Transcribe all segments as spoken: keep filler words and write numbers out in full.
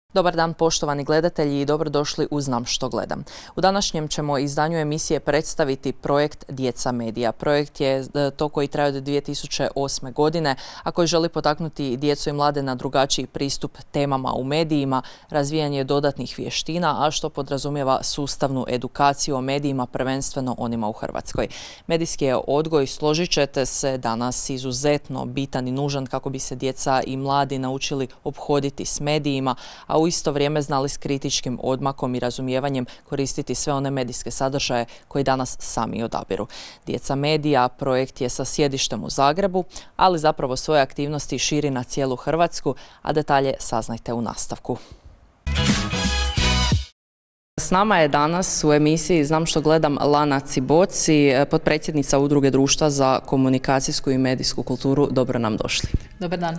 Dobar dan poštovani gledatelji i dobrodošli u Znam što gledam. U današnjem ćemo izdanju emisije predstaviti projekt Djeca medija. Projekt je to koji traje od dvije tisuće osme. godine, a koji želi potaknuti djecu i mlade na drugačiji pristup temama u medijima, razvijanje dodatnih vještina, a što podrazumijeva sustavnu edukaciju o medijima, prvenstveno onima u Hrvatskoj. Medijski je odgoj, složit ćete se, danas izuzetno bitan i nužan kako bi se djeca i mladi naučili ophoditi s medijima, a u isto vrijeme znali s kritičkim odmakom i razumijevanjem koristiti sve one medijske sadržaje koji danas sami odabiru. Djeca medija projekt je sa sjedištem u Zagrebu, ali zapravo svoje aktivnosti širi na cijelu Hrvatsku, a detalje saznajte u nastavku. S nama je danas u emisiji Znam što gledam Lana Ciboci, potpredsjednica Udruge društva za komunikacijsku i medijsku kulturu. Dobro nam došli. Dobar dan.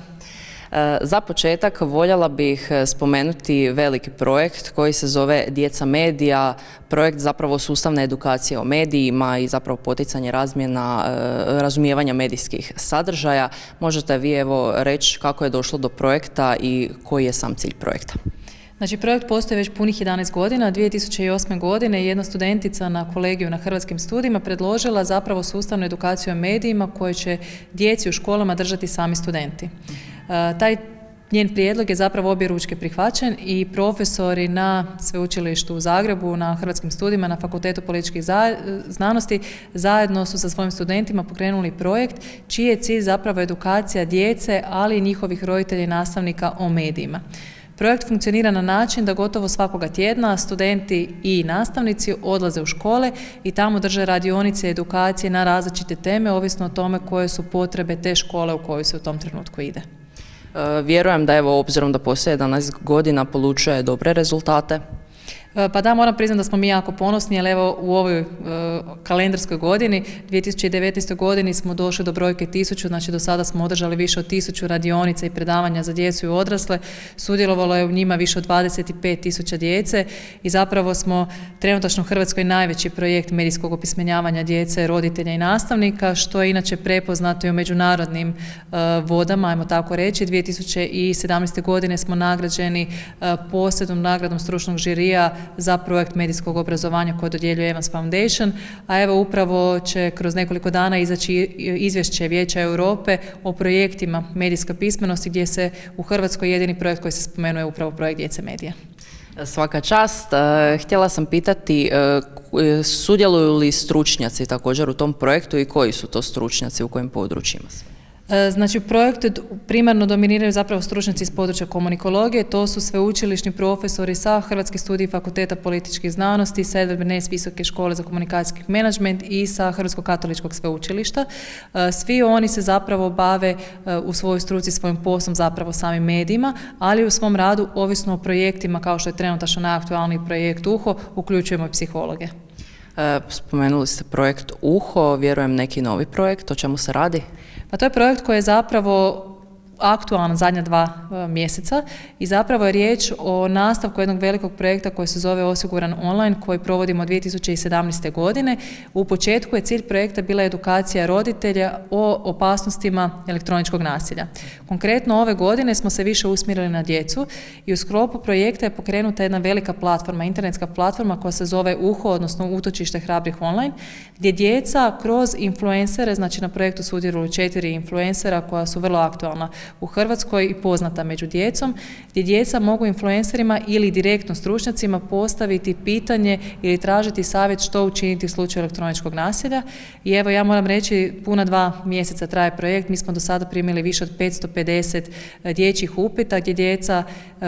Za početak voljela bih spomenuti veliki projekt koji se zove Djeca medija, projekt zapravo sustavne edukacije o medijima i zapravo poticanje razmjena, razumijevanja medijskih sadržaja. Možete vi evo reći kako je došlo do projekta i koji je sam cilj projekta? Znači, projekt postoji već punih jedanaest godina. dvije tisuće osme. godine jedna studentica na kolegiju na Hrvatskim studijima predložila zapravo sustavnu edukaciju o medijima koje će djeci u školama držati sami studenti. Uh, taj njen prijedlog je zapravo objeručke prihvaćen i profesori na Sveučilištu u Zagrebu, na Hrvatskim studijima, na Fakultetu političkih znanosti zajedno su sa svojim studentima pokrenuli projekt čiji je cilj zapravo edukacija djece, ali i njihovih roditelja i nastavnika o medijima. Projekt funkcionira na način da gotovo svakoga tjedna studenti i nastavnici odlaze u škole i tamo drže radionice i edukacije na različite teme, ovisno o tome koje su potrebe te škole u kojoj se u tom trenutku ide. E, vjerujem da evo, obzirom da poslije jedanaest godina polučuje dobre rezultate. Pa da, moram priznati da smo mi jako ponosni, jer evo u ovoj e, kalendarskoj godini, dvije tisuće devetnaestoj. godini smo došli do brojke tisuću, znači do sada smo održali više od tisuću radionica i predavanja za djecu i odrasle, sudjelovalo je u njima više od dvadeset pet tisuća djece i zapravo smo trenutačno u Hrvatskoj najveći projekt medijskog opismenjavanja djece, roditelja i nastavnika, što je inače prepoznato i u međunarodnim e, vodama, ajmo tako reći. dvije tisuće sedamnaeste. godine smo nagrađeni e, posebnom nagradom stručnog žirija za projekt medijskog obrazovanja koje dodjeljuje Evans Foundation, a evo upravo će kroz nekoliko dana izaći izvješće Vijeća Europe o projektima medijska pismenosti, gdje se u Hrvatskoj jedini projekt koji se spomenuje upravo projekt Djece medija. Svaka čast. Htjela sam pitati, sudjeluju li stručnjaci također u tom projektu i koji su to stručnjaci u kojim područjima? Znači, u projektu primarno dominiraju zapravo stručnjaci iz područja komunikologije, to su sveučilišni profesori sa Hrvatskih studija Fakulteta političkih znanosti, sa Edward Bernays Visoke škole za komunikacijski menadžment i sa Hrvatskog katoličkog sveučilišta. Svi oni se zapravo bave u svojoj struci svojim poslom zapravo samim medijima, ali u svom radu, ovisno o projektima kao što je trenutačno najaktualniji projekt Uho, uključujemo i psihologe. Spomenuli ste projekt Uho, vjerujem neki novi projekt, o čemu se radi? Pa to je projekt koji je zapravo aktualan zadnja dva uh, mjeseca i zapravo je riječ o nastavku jednog velikog projekta koji se zove Osiguran online, koji provodimo dvije tisuće sedamnaeste. godine. U početku je cilj projekta bila edukacija roditelja o opasnostima elektroničkog nasilja. Konkretno ove godine smo se više usmjerili na djecu i u sklopu projekta je pokrenuta jedna velika platforma, internetska platforma koja se zove Uho, odnosno Utočište hrabrih online, gdje djeca kroz influencere, znači na projektu sudjeluju četiri influencera koja su vrlo aktualna u Hrvatskoj i poznata među djecom, gdje djeca mogu influencerima ili direktno stručnjacima postaviti pitanje ili tražiti savjet što učiniti u slučaju elektroničkog nasilja. I evo, ja moram reći, puna dva mjeseca traje projekt, mi smo do sada primili više od petsto pedeset dječjih upita gdje djeca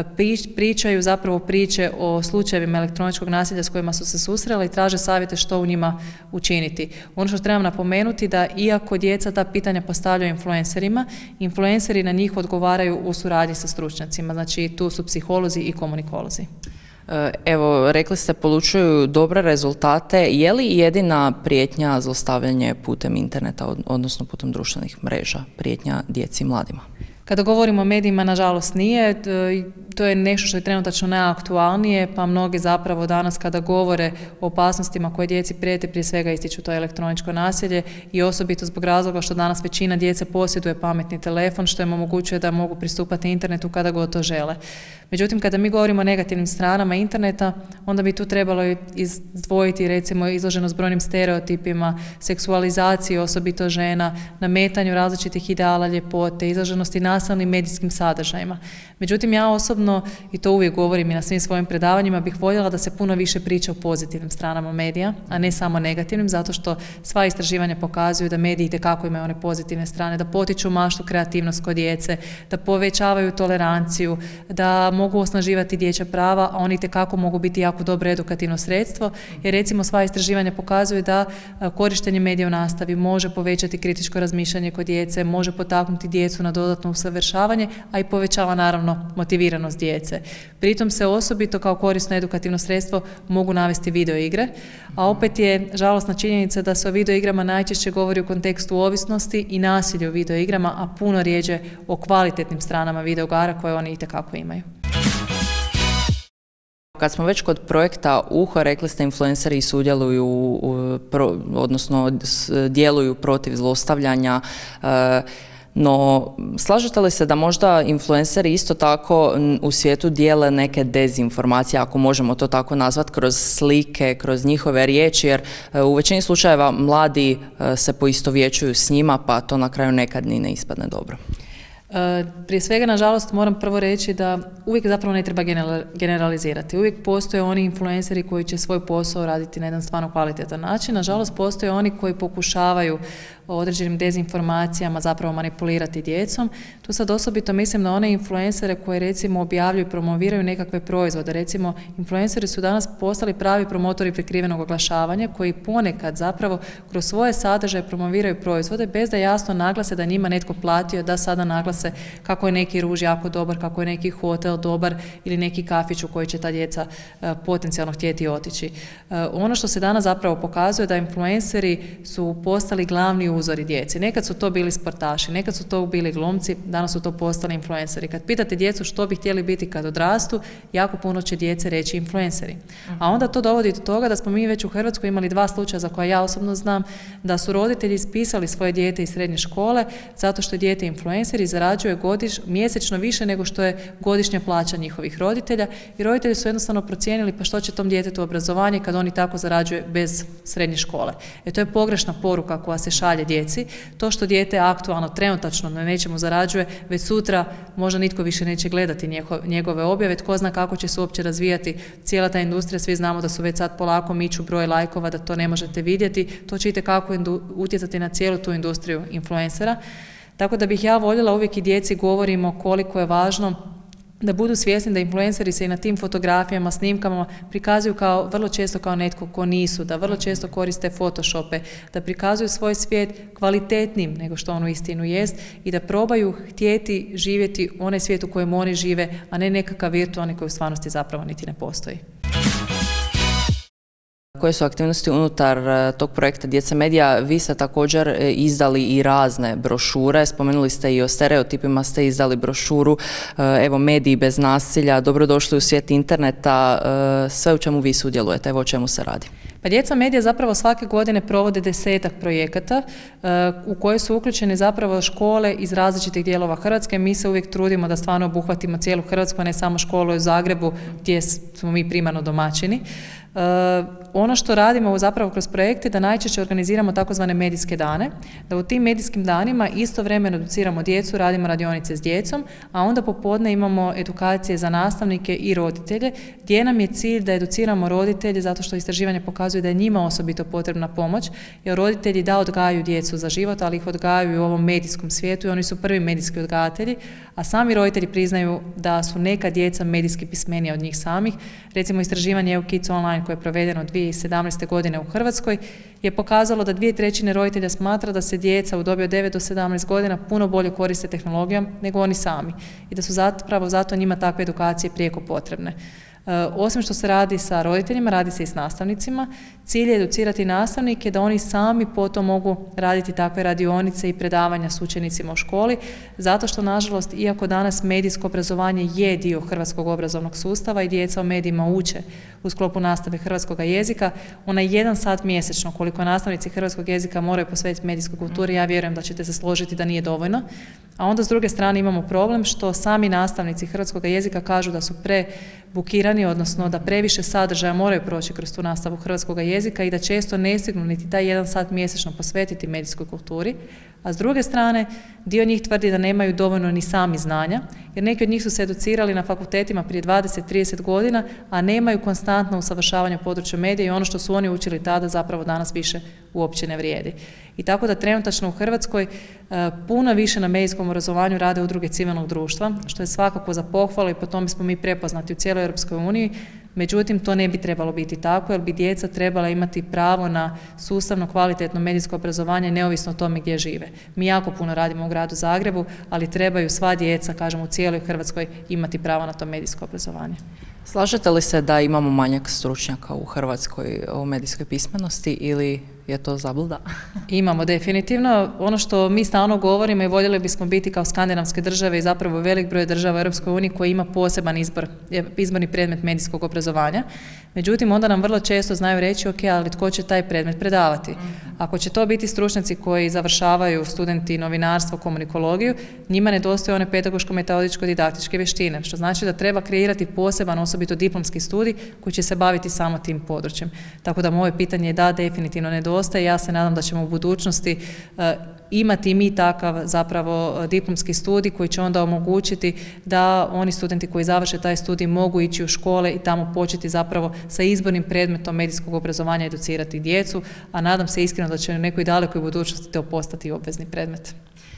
pričaju zapravo priče o slučajevima elektroničkog nasilja s kojima su se susrela i traže savjete što u njima učiniti. Ono što trebam napomenuti da iako djeca ta pitanja postavljaju influencerima, influenceri na njih odgovaraju u suradnji sa stručnjacima, znači tu su psiholozi i komunikolozi. Evo, rekli ste polučuju dobre rezultate. Je li jedina prijetnja zlostavljanje putem interneta, odnosno putem društvenih mreža, prijetnja djeci i mladima? Kada govorimo o medijima, nažalost nije. To je nešto što je trenutačno najaktualnije, pa mnogi zapravo danas kada govore o opasnostima koje djeci prijete, prije svega ističu to elektroničko nasilje i osobito zbog razloga što danas većina djece posjeduje pametni telefon, što im omogućuje da mogu pristupati internetu kada god to žele. Međutim, kada mi govorimo o negativnim stranama interneta, onda bi tu trebalo izdvojiti recimo izloženost brojnim stereotipima, seksualizaciji osobito žena, nametanju različitih ideala ljepote, izloženosti nasilnim medijskim sadržajima. Međutim, ja osobno, i to uvijek govorim i na svim svojim predavanjima, bih voljela da se puno više priča o pozitivnim stranama medija, a ne samo negativnim, zato što sva istraživanja pokazuju da mediji itekako imaju one pozitivne strane, da potiču maštu kreativnost kod djece, da povećavaju toleranciju, da mogu osnaživati dječja prava, a oni itekako mogu biti jako dobro edukativno sredstvo, jer recimo sva istraživanja pokazuju da korištenje medija u nastavi može povećati kritičko razmišljanje kod djece, može potaknuti djecu na dodatno usavršavanje, a i povećava naravno motiviranost djece. Pritom se osobito kao korisno edukativno sredstvo mogu navesti video igre, a opet je žalosna činjenica da se o video igrama najčešće govori u kontekstu ovisnosti i nasilja u video igrama, a puno rjeđe o kvalitetnim stranama video igara koje oni itekako imaju. Kad smo već kod projekta Uho, rekli ste influenceri sudjeluju, odnosno djeluju protiv zlostavljanja, no slažete li se da možda influenceri isto tako u svijetu dijele neke dezinformacije, ako možemo to tako nazvati, kroz slike, kroz njihove riječi, jer u većini slučajeva mladi se poistovjećuju s njima, pa to na kraju nekad ni ne ispadne dobro. Prije svega, nažalost, moram prvo reći da uvijek zapravo ne treba generalizirati. Uvijek postoje oni influenceri koji će svoj posao raditi na jedan stvarno kvalitetan način. Nažalost, postoje oni koji pokušavaju određenim dezinformacijama zapravo manipulirati djecom. Tu sad osobito mislim na one influencere koje recimo objavljuju i promoviraju nekakve proizvode. Recimo, influenceri su danas postali pravi promotori prikrivenog oglašavanja koji ponekad zapravo kroz svoje sadržaje promoviraju proizvode bez da jasno naglase da njima netko platio da sada naglase kako je neki ruž jako dobar, kako je neki hotel dobar ili neki kafić u koji će ta djeca e, potencijalno htjeti otići. E, ono što se danas zapravo pokazuje da influenceri su postali glavni uzori djeci. Nekad su to bili sportaši, nekad su to bili glumci, danas su to postali influenceri. Kad pitate djecu što bi htjeli biti kad odrastu, jako puno će djece reći influenceri. A onda to dovodi do toga da smo mi već u Hrvatskoj imali dva slučaja za koja ja osobno znam, da su roditelji ispisali svoje dijete iz srednje škole zato što je dijete influencer i zarađuje godiš, mjesečno više nego što je godišnja plaća njihovih roditelja i roditelji su jednostavno procijenili pa što će tom djetetu obrazovanje kad oni tako zarađuje bez srednje škole. E to je pogrešna poruka koja se šalje djeci. To što dijete aktualno, trenutačno na nečemu zarađuje, već sutra možda nitko više neće gledati njegove objave, tko zna kako će se uopće razvijati cijela ta industrija, svi znamo da su već sad polako miču broj lajkova, da to ne možete vidjeti, to će itekako utjecati na cijelu tu industriju influencera. Tako da bih ja voljela uvijek i djeci govorimo koliko je važno da budu svjesni da influenceri se i na tim fotografijama, snimkama prikazuju kao, vrlo često kao netko ko nisu, da vrlo često koriste photoshope, da prikazuju svoj svijet kvalitetnim nego što on uistinu jest i da probaju htjeti živjeti onaj svijet u kojem oni žive, a ne nekakav virtualni koji u stvarnosti zapravo niti ne postoji. Koje su aktivnosti unutar tog projekta Djeca medija? Vi ste također izdali i razne brošure, spomenuli ste i o stereotipima, ste izdali brošuru, evo mediji bez nasilja, dobrodošli u svijet interneta, sve u čemu vi sudjelujete, evo o čemu se radi. Pa Djeca medija zapravo svake godine provode desetak projekata uh, u koje su uključene zapravo škole iz različitih dijelova Hrvatske. Mi se uvijek trudimo da stvarno obuhvatimo cijelu Hrvatsku, a ne samo školu u Zagrebu gdje smo mi primarno domaćini. Uh, ono što radimo zapravo kroz projekte da najčešće organiziramo takozvane medijske dane, da u tim medijskim danima istovremeno educiramo djecu, radimo radionice s djecom, a onda popodne imamo edukacije za nastavnike i roditelje, gdje nam je cilj da educiramo roditelje zato što istraživanje pokazuje da je njima osobito potrebna pomoć, jer roditelji da odgajaju djecu za život, ali ih odgajaju u ovom medijskom svijetu i oni su prvi medijski odgajatelji, a sami roditelji priznaju da su neka djeca medijski pismenija od njih samih. Recimo istraživanje E U Kids Online koje je provedeno dvije tisuće sedamnaeste. godine u Hrvatskoj je pokazalo da dvije trećine roditelja smatra da se djeca u dobi od devet do sedamnaest godina puno bolje koriste tehnologijom nego oni sami i da su zapravo zato njima takve edukacije prijeko potrebne. Osim što se radi sa roditeljima, radi se i s nastavnicima. Cilj je educirati nastavnike da oni sami potom mogu raditi takve radionice i predavanja s učenicima u školi, zato što, nažalost, iako danas medijsko obrazovanje je dio hrvatskog obrazovnog sustava i djeca o medijima uče u sklopu nastave hrvatskog jezika, onaj jedan sat mjesečno koliko nastavnici hrvatskog jezika moraju posvetiti medijskoj kulturi, ja vjerujem da ćete se složiti da nije dovoljno. A onda s druge strane imamo problem što sami nastavnici hrvatskog jezika kažu da su prebukirani, odnosno da previše sadržaja moraju proći kroz tu nastavu hrvatskog jezika i da često ne stignu niti taj jedan sat mjesečno posvetiti medijskoj kulturi. A s druge strane, dio njih tvrdi da nemaju dovoljno ni sami znanja, jer neki od njih su se educirali na fakultetima prije dvadeset do trideset godina, a nemaju konstantno usavršavanje u području medija i ono što su oni učili tada zapravo danas više uopće ne vrijedi. I tako da trenutačno u Hrvatskoj e, puno više na medijskom obrazovanju rade udruge civilnog društva, što je svakako za pohvalu i po tome smo mi prepoznati u cijeloj Europskoj uniji. Međutim, to ne bi trebalo biti tako, jer bi djeca trebala imati pravo na sustavno kvalitetno medijsko obrazovanje neovisno o tome gdje žive. Mi jako puno radimo u gradu Zagrebu, ali trebaju sva djeca, kažem, u cijeloj Hrvatskoj imati pravo na to medijsko obrazovanje. Slažete li se da imamo manjak stručnjaka u Hrvatskoj o medijskoj pismenosti ili je to zabluda? Imamo definitivno. Ono što mi stalno govorimo i voljeli bismo biti kao skandinavske države i zapravo velik broj država u Europskoj uniji koji ima poseban izbor, izborni predmet medijskog obrazovanja. Međutim, onda nam vrlo često znaju reći, ok, ali tko će taj predmet predavati? Ako će to biti stručnjaci koji završavaju studenti novinarstvo, komunikologiju, njima nedostaju one pedagoško-metodičko-didaktičke vještine, što znači da treba kreirati poseban, osobito diplomski studij koji će se baviti samo tim područjem. Tako da moje pitanje je da, definitivno nedostaje. Ja se nadam da ćemo u budućnosti uh, imati i mi takav zapravo diplomski studij koji će onda omogućiti da oni studenti koji završe taj studij mogu ići u škole i tamo početi zapravo sa izbornim predmetom medijskog obrazovanja educirati djecu, a nadam se iskreno da će u nekoj dalekoj budućnosti to postati obvezni predmet.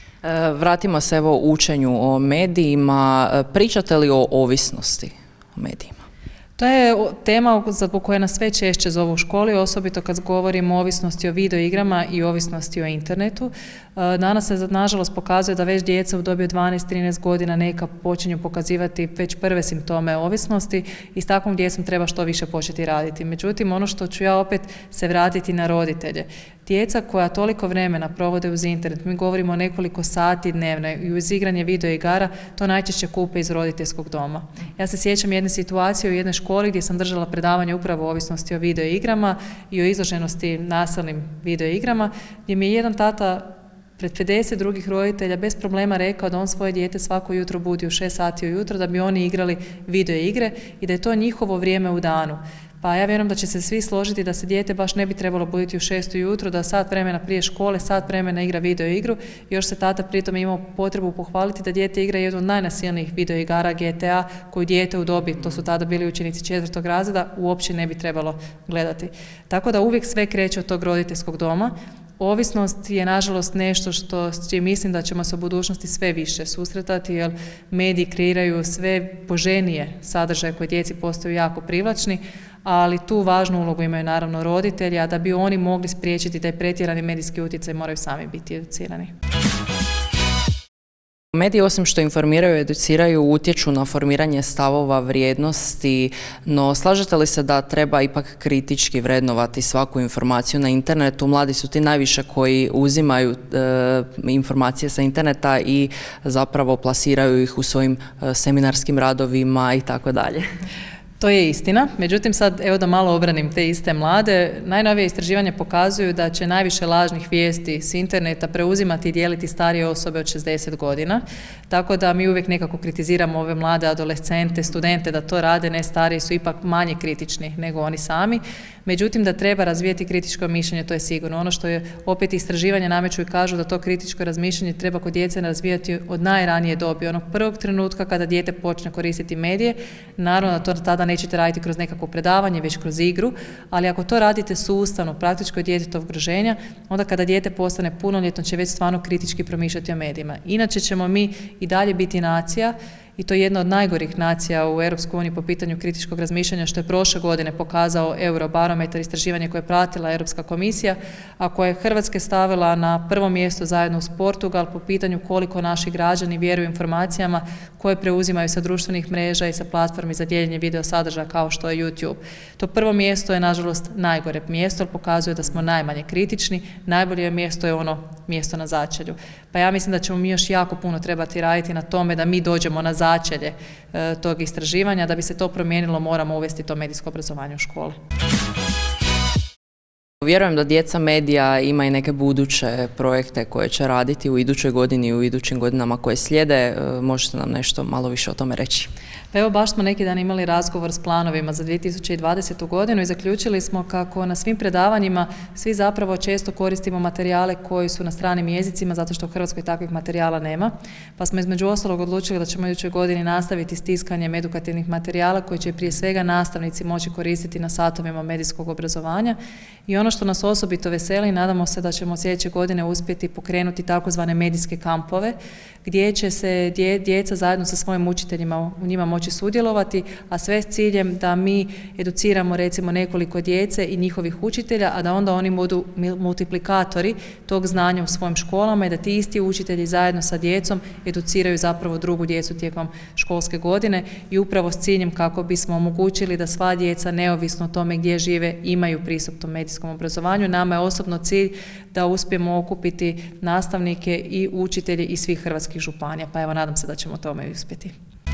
Vratimo se evo učenju o medijima. Pričate li o ovisnosti o medijima? To je tema zbog koje nas sve češće zovu u školi, osobito kad govorimo o ovisnosti o videoigrama i ovisnosti o internetu. Danas se nažalost pokazuje da već djeca u dobi od dvanaest do trinaest godina neka počinju pokazivati već prve simptome ovisnosti i s takvom djecom treba što više početi raditi. Međutim, ono što ću ja opet se vratiti na roditelje. Djeca koja toliko vremena provode uz internet, mi govorimo o nekoliko sati dnevno i uz igranje videoigara, to najčešće kupe iz roditeljskog doma. Ja se sjećam jedne situacije u jednoj školi gdje sam držala predavanje upravo o ovisnosti o videoigrama i o izloženosti nasilnim videoigrama, gdje mi je jedan tata pred pedeset drugih roditelja bez problema rekao da on svoje dijete svako jutro budi u šest sati ujutro da bi oni igrali video igre i da je to njihovo vrijeme u danu. Pa ja vjerujem da će se svi složiti da se dijete baš ne bi trebalo buditi u šest ujutro, da sat vremena prije škole, sat vremena igra video igru. Još se tata pritom imao potrebu pohvaliti da dijete igra jednu od najnasilnijih video igara G T A koju dijete u dobi, to su tada bili učenici četvrtog razreda, uopće ne bi trebalo gledati. Tako da uvijek sve kreće od tog roditeljskog doma. Ovisnost je nažalost nešto što s čim mislim da ćemo se u budućnosti sve više susretati, jer mediji kreiraju sve poželjnije sadržaje koje djeci postaju jako privlačni, ali tu važnu ulogu imaju naravno roditelji, a da bi oni mogli spriječiti taj pretjerani medijski utjecaj moraju sami biti educirani. Mediji osim što informiraju i educiraju utječu na formiranje stavova, vrijednosti, no slažete li se da treba ipak kritički vrednovati svaku informaciju na internetu? Mladi su ti najviše koji uzimaju e, informacije sa interneta i zapravo plasiraju ih u svojim e, seminarskim radovima i tako dalje. To je istina, međutim sad evo da malo obranim te iste mlade, najnovije istraživanja pokazuju da će najviše lažnih vijesti s interneta preuzimati i dijeliti starije osobe od šezdeset godina, tako da mi uvijek nekako kritiziramo ove mlade adolescente, studente da to rade, ne stariji su ipak manje kritični nego oni sami, međutim da treba razvijati kritičko mišljenje, to je sigurno. Ono što je opet istraživanja nameću i kažu da to kritičko razmišljanje treba kod djece razvijati od najranije dobi, onog prvog trenutka kada dijete počne koristiti medije, naravno da to tada nećete raditi kroz nekakvo predavanje, već kroz igru, ali ako to radite sustavno, praktičko djetetov okruženja, onda kada dijete postane punoljetno će već stvarno kritički promišljati o medijima. Inače ćemo mi i dalje biti nacija i to je jedna od najgorih nacija u Europskoj uniji po pitanju kritičkog razmišljanja, što je prošle godine pokazao Eurobarometar, istraživanje koje je pratila Europska komisija, a koje je Hrvatske stavila na prvo mjesto zajedno uz Portugal po pitanju koliko naši građani vjeruju informacijama koje preuzimaju sa društvenih mreža i sa platformi za dijeljenje video sadržaja kao što je YouTube. To prvo mjesto je nažalost najgore mjesto, jer pokazuje da smo najmanje kritični, najbolje mjesto je ono mjesto na začelju. Pa ja mislim da ćemo mi još jako puno trebati raditi na tome da mi dođemo na začelje e, tog istraživanja. Da bi se to promijenilo, moramo uvesti to medijsko obrazovanje u škole. Vjerujem da Djeca medija ima i neke buduće projekte koje će raditi u idućoj godini i u idućim godinama koje slijede. Možete nam nešto malo više o tome reći? Pa evo, baš smo neki dan imali razgovor s planovima za dvije tisuće dvadesetu. godinu i zaključili smo kako na svim predavanjima svi zapravo često koristimo materijale koji su na stranim jezicima, zato što u Hrvatskoj takvih materijala nema. Pa smo između ostalog odlučili da ćemo idućoj godini nastaviti s tiskanjem edukativnih materijala koji će prije svega nastavnici moći koristiti na satovima medijskog obrazovanja. I ono što nas osobito veseli, nadamo se da ćemo sljedeće godine uspjeti pokrenuti takozvane medijske kampove, gdje će se dje, djeca zajedno sa svojim učiteljima u njima moći sudjelovati, a sve s ciljem da mi educiramo recimo nekoliko djece i njihovih učitelja, a da onda oni budu multiplikatori tog znanja u svojim školama i da ti isti učitelji zajedno sa djecom educiraju zapravo drugu djecu tijekom školske godine i upravo s ciljem kako bismo omogućili da sva djeca, neovisno o tome gdje žive, imaju pristup tom medijskom obrazovanju. Nama je osobno cilj da uspijemo okupiti nastavnike i učitelje iz svih hrvatskih županija, pa evo, nadam se da ćemo tome uspjeti.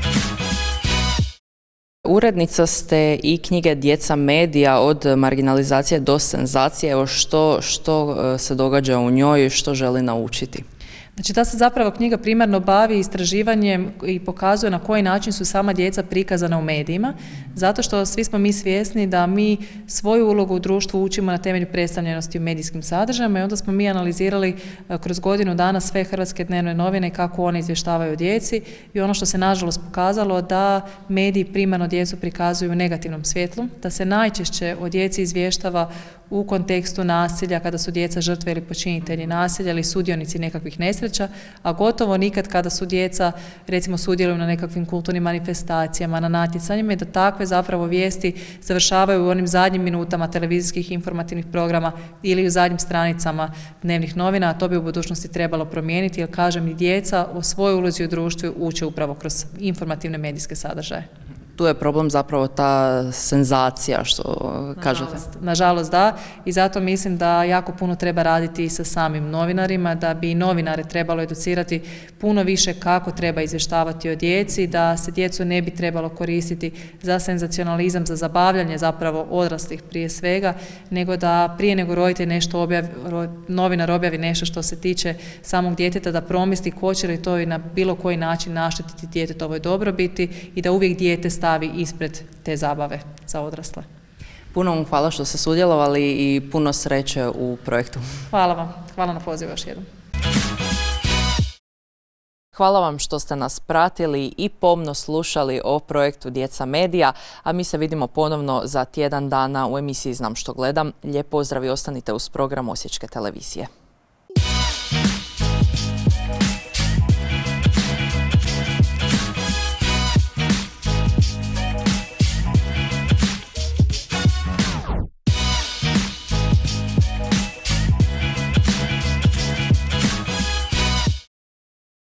Urednica ste i knjige Djeca medija, od marginalizacije do senzacije. Evo, što, što se događa u njoj, što želi naučiti? Znači, ta se zapravo knjiga primarno bavi istraživanjem i pokazuje na koji način su sama djeca prikazana u medijima, zato što svi smo mi svjesni da mi svoju ulogu u društvu učimo na temelju predstavljenosti u medijskim sadržajima i onda smo mi analizirali kroz godinu dana sve hrvatske dnevne novine kako one izvještavaju o djeci i ono što se nažalost pokazalo da mediji primarno djecu prikazuju u negativnom svjetlu, da se najčešće o djeci izvještava u kontekstu nasilja, kada su djeca žrtve ili počinitelji nasilja ili sudionici nekakvih nesreća, a gotovo nikad kada su djeca, recimo, sudjeluju na nekakvim kulturnim manifestacijama, na natjecanjima i da takve zapravo vijesti završavaju u onim zadnjim minutama televizijskih informativnih programa ili u zadnjim stranicama dnevnih novina, a to bi u budućnosti trebalo promijeniti, jer kažem, i djeca o svojoj ulozi u društvu uče upravo kroz informativne medijske sadržaje. Tu je problem zapravo ta senzacija, što kažete. Nažalost, nažalost da, i zato mislim da jako puno treba raditi i sa samim novinarima, da bi novinare trebalo educirati puno više kako treba izvještavati o djeci, da se djecu ne bi trebalo koristiti za senzacionalizam, za zabavljanje zapravo odraslih prije svega, nego da prije nego roditelj nešto objavi, novinar objavi nešto što se tiče samog djeteta, da promisli hoće li to i na bilo koji način naštetiti djetetovoj dobrobiti i da uvijek dijete stavi ispred te zabave za odrasle. Puno vam hvala što ste sudjelovali i puno sreće u projektu. Hvala vam. Hvala na pozivu još jednom. Hvala vam što ste nas pratili i pomno slušali o projektu Djeca medija, a mi se vidimo ponovno za tjedan dana u emisiji Znam što gledam. Lijep pozdrav i ostanite uz program Osječke televizije.